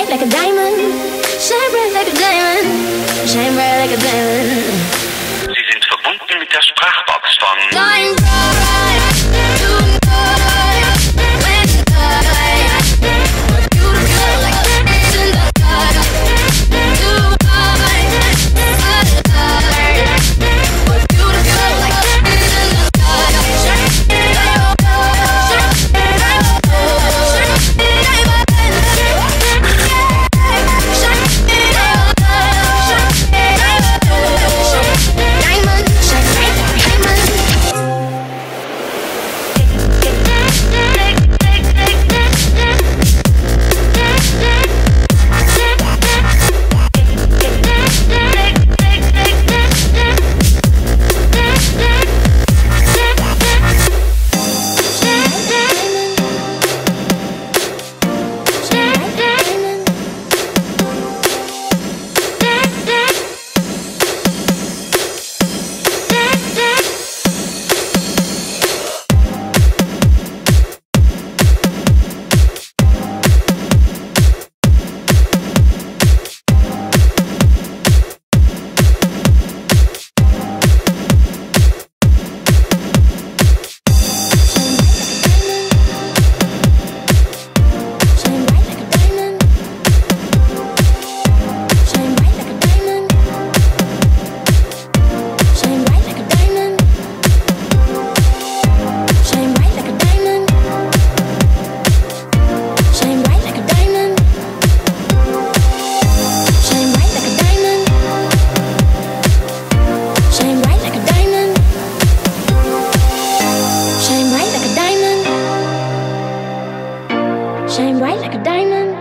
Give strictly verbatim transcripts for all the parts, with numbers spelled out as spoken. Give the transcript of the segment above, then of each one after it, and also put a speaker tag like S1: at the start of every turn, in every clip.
S1: bright like a diamond. Shine bright like a diamond. Shine bright like a diamond.
S2: Sie sind verbunden mit der Sprachbox von
S1: Shine bright tonight when I we're beautiful like diamonds in the sky. Tonight, we're beautiful like diamonds in the sky. Shine, bright like a diamond.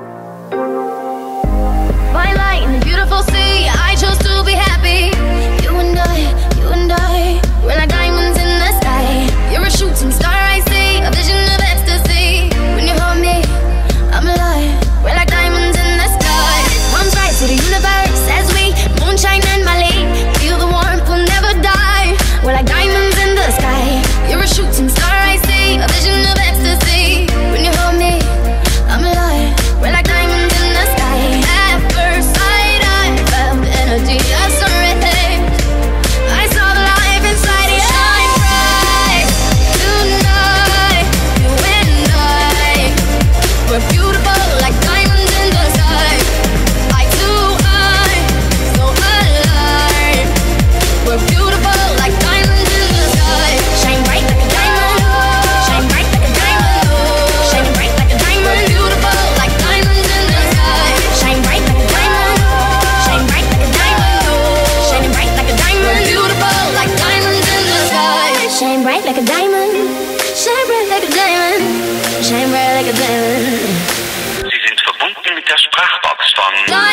S1: Fine light in the beautiful sea. I chose to be happy. You and I, you and I, we're like diamonds in the sky. You're a shooting star I see, a vision of ecstasy. When you hold me, I'm alive. We're like diamonds in the sky. Palms rise to the universe as we moonshine and Mali. Feel the warmth, we'll never die. We're like diamonds in the sky. You're a shooting star I see, a vision of ecstasy. When you hold me, I'm alive. We're like diamonds in the sky. At first sight, I felt the energy of serenity. I saw the life inside you. Shine bright tonight, you and I. We're beautiful like diamonds in the sky. Eye to eye, so alive. We're beautiful like diamonds in the sky. Shine bright like a diamond. Shine bright like a diamond. Shine bright like a diamond. We're beautiful like diamonds in the sky. Shine bright like a diamond. Shine bright like a diamond. Shining bright like a diamond. We're beautiful like diamonds in the sky. Shine bright like a diamond. Shine bright like a diamond. Shine bright like a diamond.
S2: Sie sind verbunden mit der Sprachbox von